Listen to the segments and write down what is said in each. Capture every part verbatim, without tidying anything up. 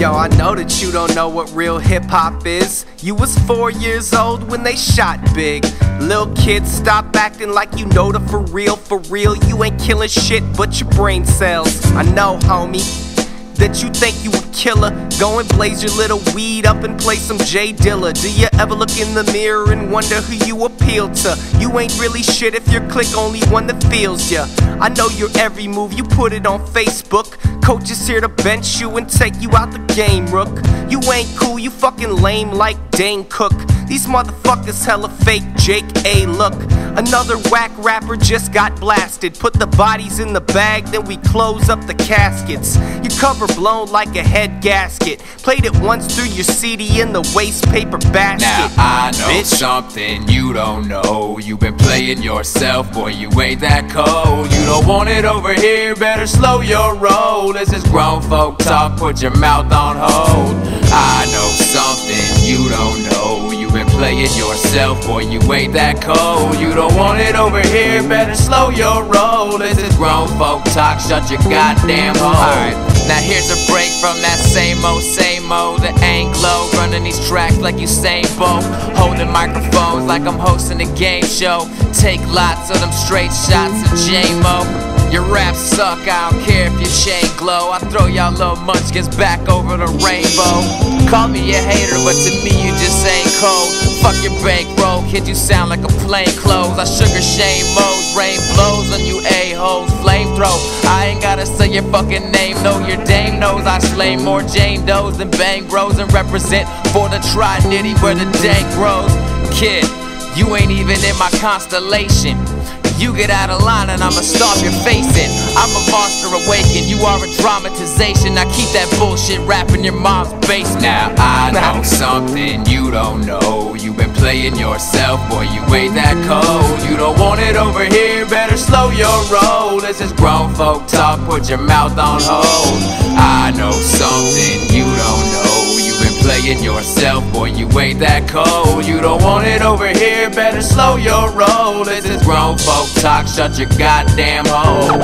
Yo, I know that you don't know what real hip-hop is. You was four years old when they shot Big. Lil' kid, stop acting like you know the for real, for real. You ain't killing shit but your brain cells. I know, homie, that you think you a killer. Go and blaze your little weed up and play some J Dilla. Do you ever look in the mirror and wonder who you appeal to? You ain't really shit if your clique only one that feels ya. I know your every move, you put it on Facebook. Coach is here to bench you and take you out the game, rook. You ain't cool, you fucking lame like Dane Cook. These motherfuckers hella fake, Jake A. Look, another whack rapper just got blasted. Put the bodies in the bag, then we close up the caskets. Your cover blown like a head gasket. Played it once through your C D in the waste paper basket. Now I know bitch. Something you don't know. You been playing yourself, boy, you ain't that cold. You don't want it over here, better slow your roll. This is grown folk talk, put your mouth on hold. I know something you don't know. You been playing yourself, boy, you ain't that cold. You don't want it over here, better slow your roll. This is grown folk talk, shut your goddamn hole. Alright, now here's a break from that same old, same old. The Anglo, running these tracks like Usain Bolt. Holding microphones like I'm hosting a game show. Take lots of them straight shots of J-Mo. Your raps suck, I don't care if your chain glow. I throw y'all little munchkins back over the rainbow. Call me a hater, but to me you just ain't cold. Fuck your bankroll, kid, you sound like a plain clothes. I sugar shame modes, rain blows on you a-holes. Flamethrow, I ain't gotta say your fucking name, no, your dame knows I slay more Jane Does than bang bros and represent for the tri-nitty where the dank grows. Kid, you ain't even in my constellation. You get out of line and I'ma stomp your face in. I'm a monster awakened, you are a dramatization. Now keep that bullshit rap in your mom's basement. Now I know something you don't know. You been playing yourself, boy, you ain't that cold. You don't want it over here, better slow your roll. This is grown folk talk, put your mouth on hold. I know something you don't know. Playing yourself, boy, you ain't that cold. You don't want it over here, better slow your roll. This is grown folk talk, shut your goddamn hole.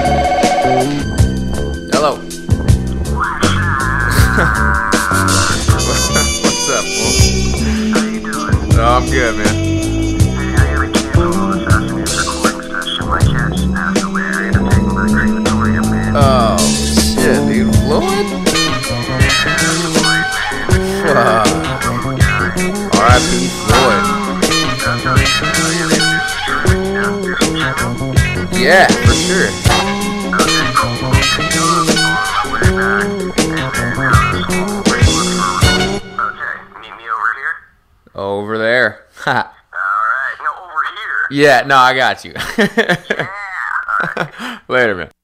Hello. What's up, boy? How you doing? No, I'm good, man. Hey, I gotta cancel all this asking me for recording session. My cat's passed away. I gotta take him to the crematorium, man. Oh, shit, dude. Floyd? Uh, R I P Floyd. Yeah, for sure. Over there. Alright, no, over here. Yeah, no, I got you. Yeah. All right. Later, man.